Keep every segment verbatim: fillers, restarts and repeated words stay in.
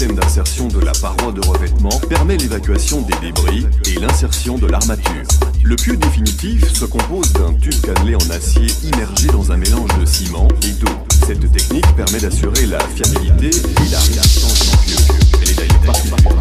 système d'insertion de la paroi de revêtement permet l'évacuation des débris et l'insertion de l'armature. Le pieu définitif se compose d'un tube cannelé en acier immergé dans un mélange de ciment et d'eau. Cette technique permet d'assurer la fiabilité et la résistance du pieu. Elle est d'ailleurs particulièrement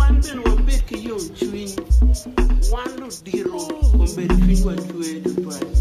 One